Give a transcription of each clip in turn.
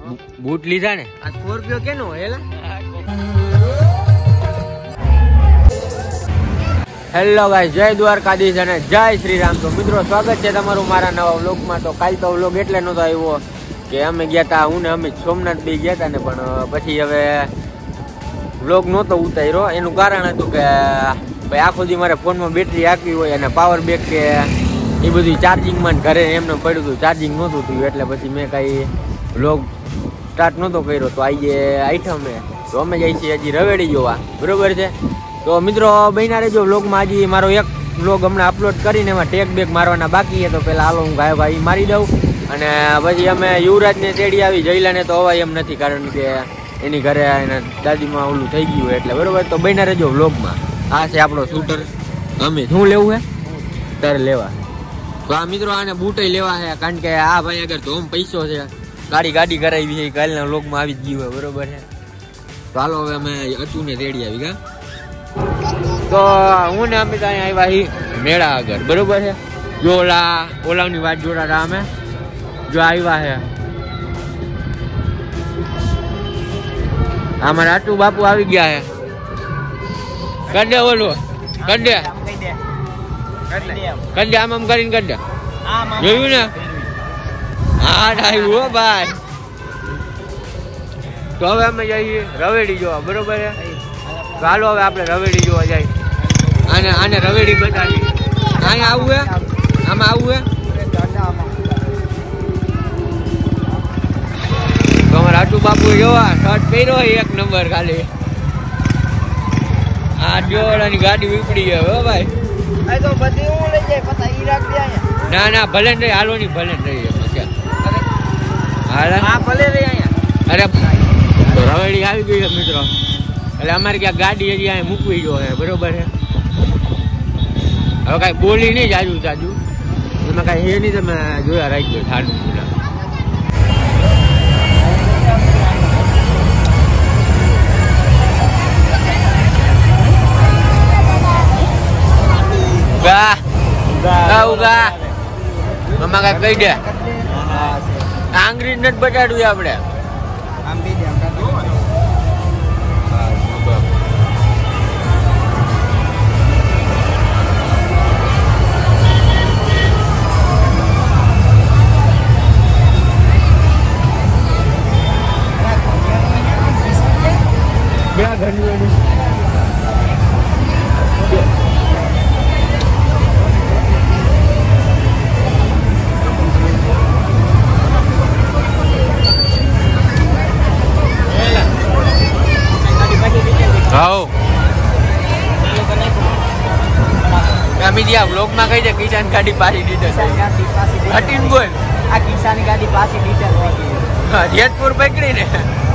Boot લીધા ને આ સ્કોર્પિયો કેનો હેલા હેલો ગાઈસ જય દ્વારકાધીશ અને જય શ્રી રામ તો મિત્રો સ્વાગત છે તમારું મારા નવા વ્લોગમાં તો કાલ તો વ્લોગ એટલે નતો આવ્યો કે અમે ગયા તા હું ને અમે સોમનાથ બી ગયા તા ને પણ પછી હવે વ્લોગ નહોતો ઉતાર્યો એનું કારણ હતું કે ભાઈ આખો દી મારે ફોનમાં બેટરી આખી હોય અને પાવર બેક કે એ બધું ચાર્જિંગમાં ઘરે એમને પડ્યું હતું ચાર્જિંગ નહોતું થયું એટલે પછી મેં કાંઈ વ્લોગ સ્ટાર્ટ નહોતો કર્યો તો આજે આઈટમ તો અમે જઈએ છીએ હજી રવેડી જોવા બરોબર છે તો મિત્રો બન્યા રહેજો વ્લોગમાં હજી મારો એક વ્લોગ હમણાં અપલોડ કરીને એમાં ટેગ બેગ મારવાના બાકી છે તો પહેલાં હાલો હું ગાયો ભાઈ મારી દઉં અને પછી અમે યુવરાજને તેડી આવી જયલાને તો અવાય એમ નથી કારણ કે એની ઘરે એના દાદીમાં ઓલું થઈ ગયું એટલે બરોબર તો બન્યા રહેજો વ્લોગમાં આ છે આપણો શૂટર અમે શું લેવું હે તારે લેવા તો આ મિત્રો આને બૂટે લેવા છે કારણ કે આ ભાઈ અગર ધોમ પૈસો છે ગાડી કરાવી છે કાલના વ્લોગમાં આવી જ ગયું હોય બરોબર છે તો હાલો હવે અમે અચુને તેડી આવી ગયા તો હું ને અમિત અહીંયા આવ્યા મેળા આગળ બરોબર છે જો ઓલાની વાત જોડા અમે જો આવ્યા છે અમારા આટુ બાપુ આવી ગયા છે કડે ઓલું કડે આમ કરીને કડે જોયું ને હા આવ્યું હો ભાઈ તો હવે અમે જઈએ રવેડી જોવા બરોબર છે ચાલો હવે આપણે રવેડી જોવા જાય આને રવેડી બતાવી અહીંયા આવું હે આમાં આવું હે તો અમારા આટુ બાપુ જોવા શર્ટ પહેર્યો એક નંબર ખાલી આ જોડાની ગાડી વીપડી ગયો હો ભાઈ ના ભલે નહીં હાલો ની ભલે નહીં અરે તો રવેડી આવી ગઈ મિત્રો એટલે અમારે ક્યાં ગાડી હજી અહીંયા મૂકવી જોઈએ બરોબર છે હવે કાંઈ બોલી નહીં જાજુ એમાં કાંઈ એ નહીં તમે જોયા રાખજો ઠાડું આમાં કાંઈ કહી દે આંગળી નથી બટાડ્યું આપણે વ્લોગમાં કહી દે કિસાન ગાડી પાછી ડીઝલ હટીન બોલ આ કિસાન ગાડી પાછી ડીઝલ જેતપુર પકડી ને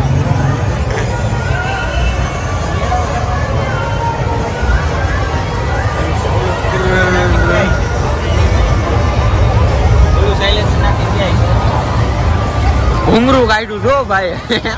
ઘૂંઘરું કાઢ્યું છો ભાઈ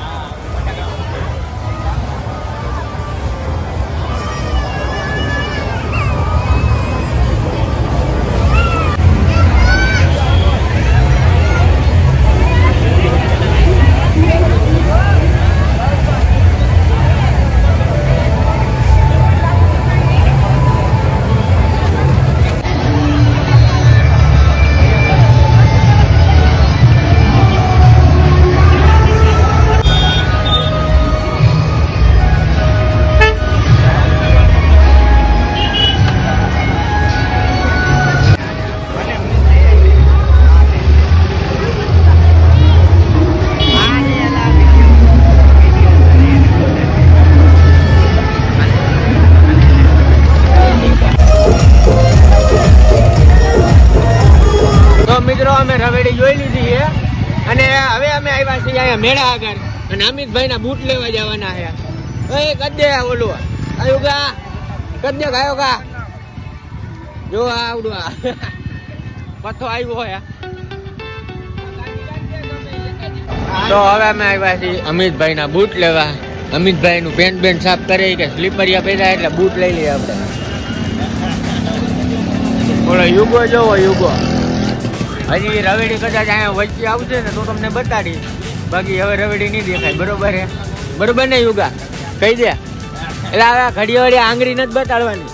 મિત્રો અમે રવેડી જોઈ લીધી છે અને હવે અમે આવ્યા છીએ અહીંયા મેળા આગળ અને અમિતભાઈ ના બૂટ લેવા જવાના છે કદે ઓલું આવ્યું ગા કદે ગાયો ગા જો આવડું પથ્થો આવ્યો હોય તો હવે અમે આવ્યા છીએ અમિતભાઈ ના બૂટ લેવા અમિતભાઈ નું પેન્ટ સાફ કરે કે સ્લીપરિયા પહેર્યા એટલે બૂટ લઈ લઈએ આપણે બોલો યુગો જોવો યુગો હજી રવેડી કદાચ અહીંયા વચ્ચે આવશે ને તો તમને બતાડી બાકી હવે રવેડી નહીં દેખાય. બરોબર હે? બરોબર ને યુગા? કહી દે. એટલે હવે ઘડિયાળી આંગળી નથી બતાડવાની.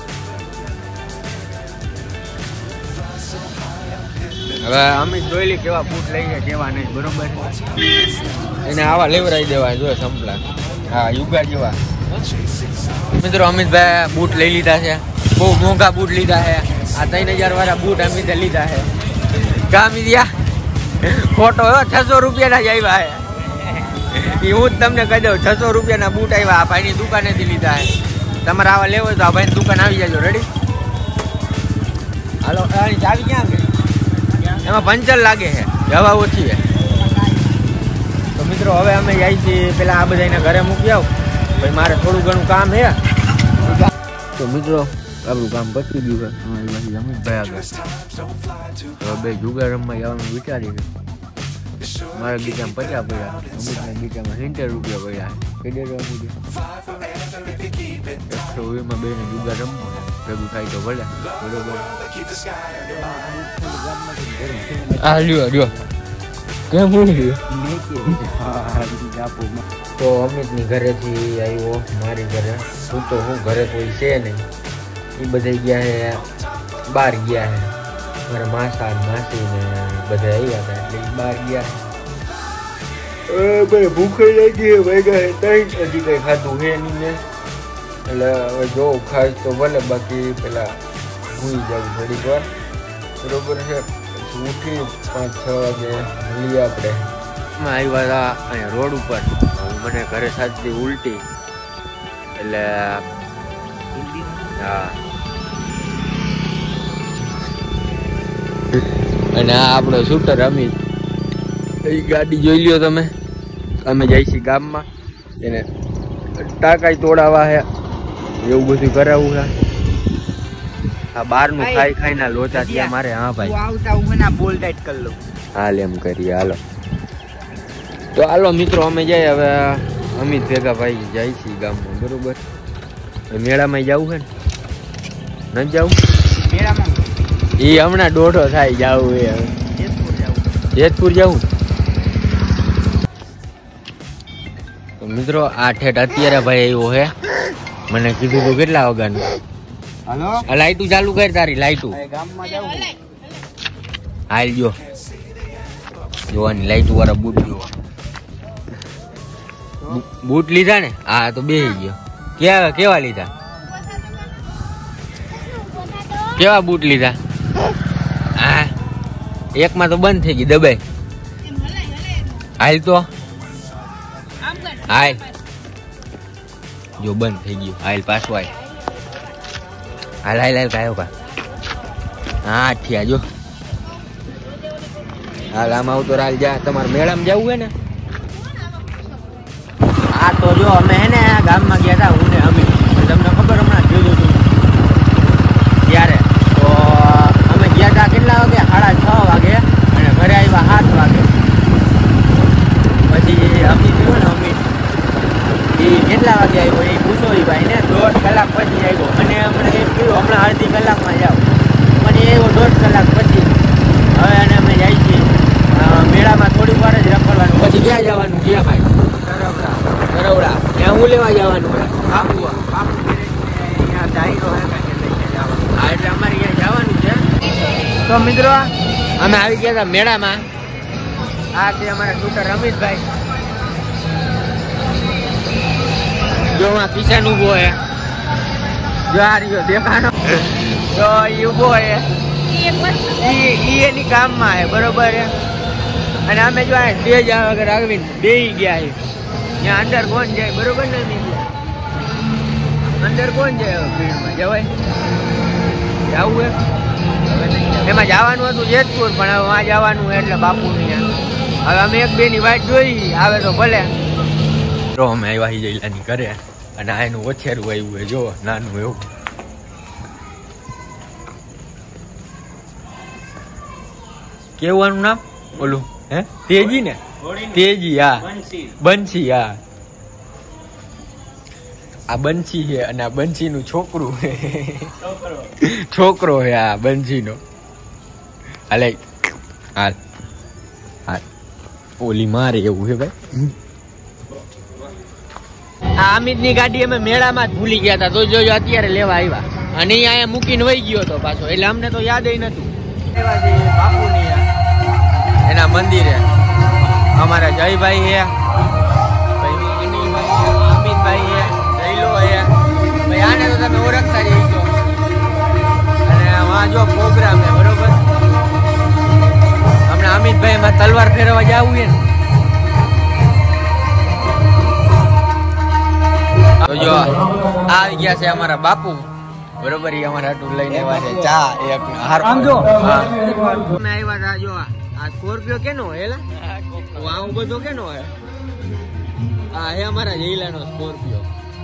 હવે અમિત જોઈ કેવા બૂટ લઈ જાય કેવા નહીં. બરોબર એને આવા લેવરાઈ દેવા જો સંપલા. હા યુગા જેવા. મિત્રો અમિતભાઈ બૂટ લઈ લીધા છે. બહુ મોંઘા બૂટ લીધા છે. આ 3000 વાળા બૂટ અમિતે લીધા છે. કામ દીયા ખોટો 600 રૂપિયાના જ આવ્યા છે. એ હું જ તમને કહી દઉં 600 રૂપિયાના બૂટ આવ્યા. આ ભાઈની દુકાનેથી લીધા છે. તમારે આવા લેવો હોય તો આ ભાઈની દુકાન આવી જાજો. રેડી? હાલો ચાવી ક્યાં ગઈ? એમાં પંચર લાગે છે. હવા ઓછી છે. તો મિત્રો હવે અમે જઈએ છીએ પેલા આ બધાને ઘરે મૂકી આવ. ભાઈ મારે થોડું ઘણું કામ છે. તો મિત્રો આપણું કામ પતી ગયું છે. અમિતભાઈ આગળ હવે બે જુગાર રમવા જવાનું વિચારી છે. મારા ગીતામાં 50 પડ્યા. અમિતના ગીતામાં 70 રૂપિયા પડ્યા. કઈ દે 120માં બેને જુગાર રમવું ભેગું થાય તો ભલે. બરોબર? આ લ્યો લ્યો કેમ તો અમિતની ઘરેથી આવ્યો મારી ઘરે. હું તો હું ઘરે કોઈ છે નહીં. એ બધા ગયા છે બહાર ગયા છે. મારા માસા માસી ને બધા આવ્યા હતા એટલે બહાર ગયા. ભાઈ ભૂખે લાગી ભાઈ હજી કઈ ખાધું છે નહીં ને. એટલે હવે જો ખાસ તો ભલે બાકી પેલા ભૂઈ જવું થોડીક વાર. બરોબર છે? ઉઠી 5-6 વાગે મળીએ આપણે. આવ્યા હતા અહીંયા રોડ ઉપર. મને ઘરે સાચી ઉલટી એટલે હા. અને આ આપણો શૂટર અમિત. એ ગાડી જોઈ લ્યો તમે. અમે જઈ છીએ ગામમાં એને ટાંકાઈ તોડાવા છે. એવું બધું કરાવવું છે. આ બહારનું ખાઈ ખાઈને લોચા ત્યાં મારે. હા ભાઈ આવતા હું મને બોલ ટાઈટ કરી લઉં. હાલ એમ કરીએ. હાલો તો હાલો મિત્રો અમે જઈએ હવે. અમિત ભેગા ભાઈ જાય છે ગામમાં. બરોબર? મેળામાં જવું છે ને નથી જવું મેળામાં? એ હમણાં દોઢો થાય જવું એ. જેતપુર જવું. તો મિત્રો આ ઠેઠ અત્યારે ભાઈ આવ્યો છે. મને કીધું તું કેટલા વાગ્યાનું. હાલો આ લાઈટું ચાલુ કર તારી લાઈટું. ગામમાં જાવ હાલ જો જોવાની લાઈટ વાળા બૂટ જોવા. બૂટ લીધા ને? હા તો બેસી ગયો. કેવા લીધા? કેવા બૂટ લીધા? હા એકમાં તો બંધ થઈ ગઈ દબાઈ. હાલ તો હાલ જો બંધ થઈ ગયું. હાલ પાછું હાલ. હાલ હાલ હાલ કાયો કા. હા થયા જો. હાલ આમ આવતો હાલ જા. તમારે મેળામાં જવું હોય ને? હા તો જો અમે હે ને ગામમાં ગયા હતા હું ને અમિત. તમને ખબર હમણાં જોયું હતું ત્યારે તો અમે ગયા હતા કેટલા વાગે? 6:30 વાગે અને ઘરે આવ્યા 7 વાગે. પછી અમિત ગયો ને અમિત એ કેટલા વાગે આવ્યો એ પૂછો એ ભાઈ ને. 1.5 કલાક પછી આવ્યો. અને હમણાં એમ કહ્યું હમણાં અડધી કલાકમાં જાઓ. મને એવો 1.5 કલાક પછી. હવે અને અમે જાય છીએ મેળામાં થોડીક વાર જ રખડવાનું. પછી ક્યાં જવાનું? ક્યાં ભાઈ? બરોડા ત્યાં હું લેવા જવાનું? હા એટલે અમારે અહીંયા જવાનું છે. તો મિત્રો અમે આવી ગયા હતા મેળામાં. આ છે અમારા શૂટર રમીશભાઈ. જો આ કિશન ઉભો હે. જો આ રહ્યો દેખાનો. તો એ ઉભો હે. એની કામમાં હે. બરોબર હે? અને અમે જો આ સ્ટેજ વગર આવીને બેસી ગયા છે. ત્યાં અંદર કોણ જાય? બરોબર ને? અંદર કોણ જાય? ભીડમાં જવાય? જવું હે? એમાં જવાનું હતું જેતપુર પણ હવે વાં જવાનું એટલે બાપુની. હવે અમે 1-2 ની વાટ જોઈ. આવે તો ભલે. તો અમે આવ્યા જઈલાની ઘરે અને આ એનું ઓછેરું આવ્યું હોય જો નાનું એવું. કેવું આનું નામ? ઓલું હે તેજી ને? તેજી. હા બંસી. હા આ બંસી છે અને આ બંસી નું છોકરું છોકરો છે આ બંસી નો. હાલ હાલ હાલ ઓલી મારે એવું છે ભાઈ. આ અમિત ની ગાડી અમે મેળામાં જ ભૂલી ગયા હતા, તો જોજો અત્યારે લેવા આવ્યા અને અહીંયા મૂકીને વહી ગયો હતો પાછો, એટલે અમને તો યાદ નતું. બાપુની એના મંદિરે અમારા જયભાઈ છે, અમિતભાઈ છે, જયલો છે ભાઈ. આને તો તમે ઓળખતા જ છો. અને વાં જો પ્રોગ્રામ છે બરોબર. હમણાં અમિતભાઈ એમાં તલવાર ફેરવા જવું છે ને, તો જો આવી ગયા છે અમારા બાપુ બરોબર. એ અમારા હાટુ લઈને આવ્યા છે ચા એક હાર. આમ જો અમે આવ્યા હતા. જો આ સ્કોર્પિયો કેનો હેલા વાવ બધો કેનો હે? આ હે અમારા જઈલાનો સ્કોર્પિયો.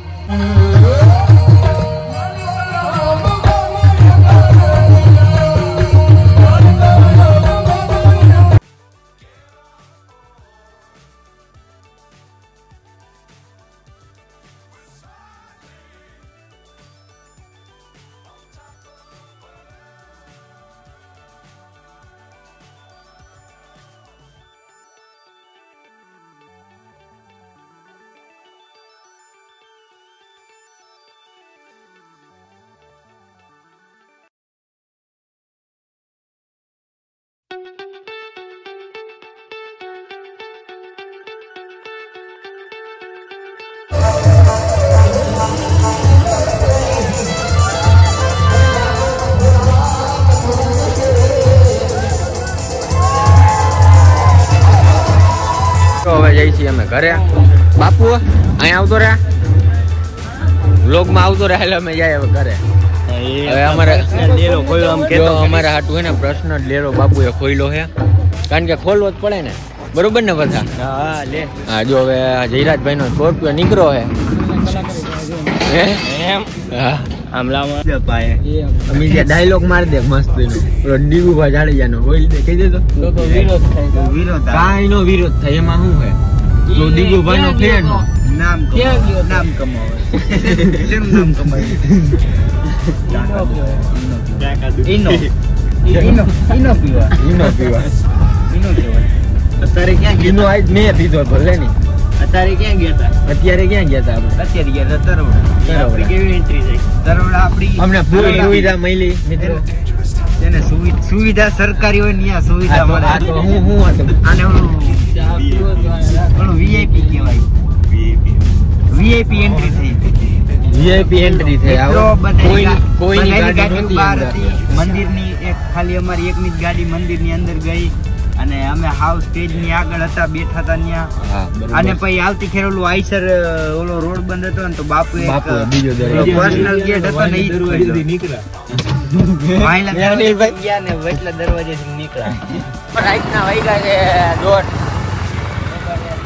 હવે જઈ છીએ અમે ઘરે. બાપુ અહીંયા આવતો રહ્યા, વ્લોગમાં આવતો રહ્યા, એટલે અમે જાય હવે ઘરે. હવે અમારે અમારા હાટું હે ને પ્રશ્ન ડેરો બાપુએ ખોલ્યો છે, કારણ કે ખોલવો જ પડે ને બરોબર ને બધા. હા જો હવે જયરાજભાઈ નો સ્કોર્પિયો નીકળો છે. ડાયલોગ મારી દે મસ્ત ડીગુભા જાડેજા નો હોય કહી દેતો કાંઈ નો વિરોધ થાય. એમાં શું છે તો ડીગુભાઈ નો ફેન નામ કમાવે અત્યારે ક્યાં મેં પીધો ભલે ની. અત્યારે ક્યાં ગયા હતા? અત્યારે ક્યાં ગયા હતા આપણે? અત્યારે ગયા હતા તરવડા. આપણી કેવી એન્ટ્રી થઈ તરવડા? આપણી અમને પૂરી સુવિધા મળી મિત્રો. એને સુવિધા સરકારી હોય ને ત્યાં સુવિધા મળે. આ તો હું હતું આને ઓલું વીઆઈપી કહેવાય. વીઆઈપી એન્ટ્રી થઈ. વીઆઈપી એન્ટ્રી થઈ. કોઈની ગાડી બહાર હતી મંદિરની. એક ખાલી અમારી એકની જ ગાડી મંદિરની અંદર ગઈ અને અમે હાઉસ સ્ટેજ ની આગળ હતા, બેઠા હતા ત્યાં. અને પછી આવતી ખેર ઓલું આઈસર ઓલો રોડ બંધ હતો ને તો બાપુ બીજો પર્સનલ ગેટ હતો ને ઈ નીકળ્યા ને વચલા દરવાજે થી નીકળ્યા. રાઈટ ના વાગ્યા છે 1:30.